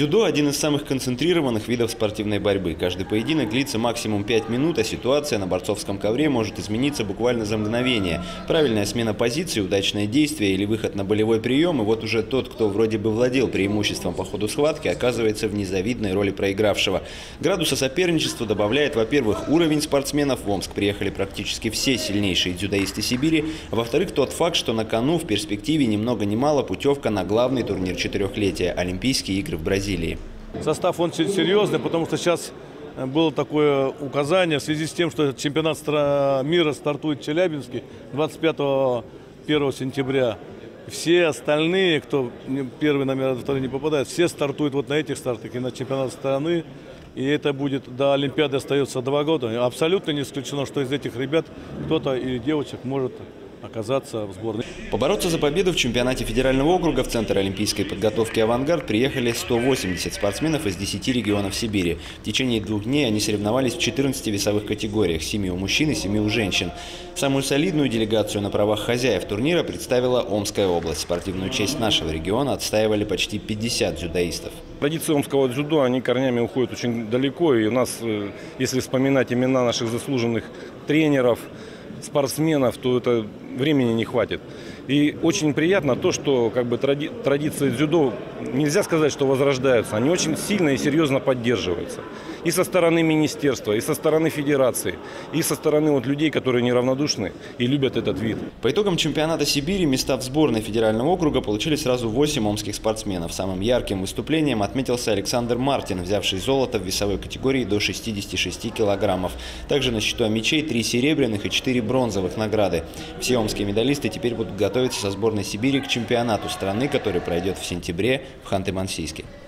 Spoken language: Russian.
Дзюдо – один из самых концентрированных видов спортивной борьбы. Каждый поединок длится максимум 5 минут, а ситуация на борцовском ковре может измениться буквально за мгновение. Правильная смена позиции, удачное действие или выход на болевой прием, и вот уже тот, кто вроде бы владел преимуществом по ходу схватки, оказывается в незавидной роли проигравшего. Градуса соперничества добавляет, во-первых, уровень спортсменов. В Омск приехали практически все сильнейшие дзюдоисты Сибири. А во-вторых, тот факт, что на кону в перспективе ни много ни мало путевка на главный турнир четырехлетия – Олимпийские игры в Бразилии. Состав он серьезный, потому что сейчас было такое указание в связи с тем, что чемпионат мира стартует в Челябинске 25-1 сентября. Все остальные, кто первый номер, второй не попадает, все стартуют вот на этих стартах и на чемпионат страны. И это будет, до Олимпиады остается 2 года. Абсолютно не исключено, что из этих ребят кто-то или девочек может оказаться в сборной. Побороться за победу в чемпионате федерального округа в Центр олимпийской подготовки «Авангард» приехали 180 спортсменов из 10 регионов Сибири. В течение 2 дней они соревновались в 14 весовых категориях – 7 у мужчин и 7 у женщин. Самую солидную делегацию на правах хозяев турнира представила Омская область. Спортивную честь нашего региона отстаивали почти 50 дзюдоистов. Традиции омского дзюдо, они корнями уходят очень далеко. И у нас, если вспоминать имена наших заслуженных тренеров, спортсменов, то это времени не хватит. И очень приятно то, что традиции дзюдо, нельзя сказать, что возрождаются, они очень сильно и серьезно поддерживаются. И со стороны министерства, и со стороны федерации, и со стороны людей, которые неравнодушны и любят этот вид. По итогам чемпионата Сибири места в сборной федерального округа получили сразу 8 омских спортсменов. Самым ярким выступлением отметился Александр Мартин, взявший золото в весовой категории до 66 килограммов. Также на счету мячей 3 серебряных и 4 бронзовых награды. Все омские медалисты теперь будут готовиться со сборной Сибири к чемпионату страны, который пройдет в сентябре в Ханты-Мансийске.